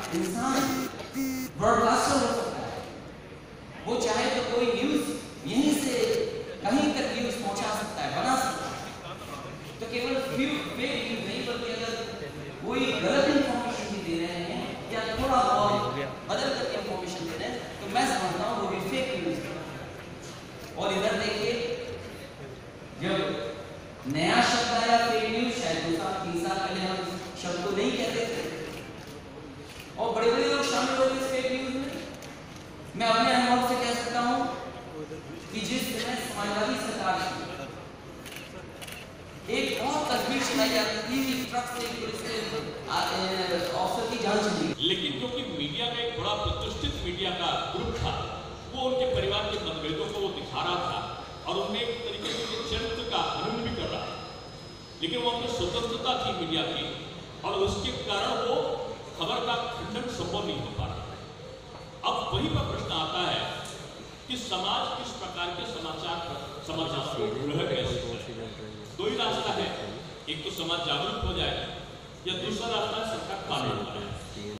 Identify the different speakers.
Speaker 1: इंसान ब्रॉडकास्टर हो सकता है, वो चाहे तो कोई न्यूज यहीं से कहीं तक न्यूज पहुंचा सकता है, बना सकता है। तो केवल फेक न्यूज नहीं, बल्कि अगर कोई गलत इंफॉर्मेशन भी दे रहे हैं या थोड़ा बहुत बदल करके इंफॉर्मेशन दे रहे हैं, तो मैं समझता हूँ वो भी फेक न्यूज है। और इधर देखिए, जब नया शब्द आया फेक न्यूज, शायद 2 साल 3 साल पहले हम शब्द को नहीं कहते थे, और बड़े बड़े लोग शामिल हो गए इस फेक न्यूज में। मैं अपने अनुभव से कह सकता हूं कि जिस समय समाजवादी सरकार थी, एक बहुत तस्वीर चलाई जाती थी, ट्रक से पुलिस के ऑफिसर की जान चली।
Speaker 2: लेकिन क्योंकि मीडिया का एक बड़ा प्रतिष्ठित मीडिया का ग्रुप था, वो उनके परिवार के मतभेदों को वो दिखा रहा था और उनमें एक तरीके से चरित्र का हनन भी कर रहा था। लेकिन वो अपनी स्वतंत्रता थी मीडिया की, और उसके कारण वो खबर का खंडन संभव नहीं हो पा रहा। अब वही पर प्रश्न आता है कि समाज किस प्रकार के समाचार को ग्रहण कैसे करे। 2 ही रास्ता है, एक तो समाज जागरूक हो जाए, या दूसरा रास्ता सरकार कानून बनाए।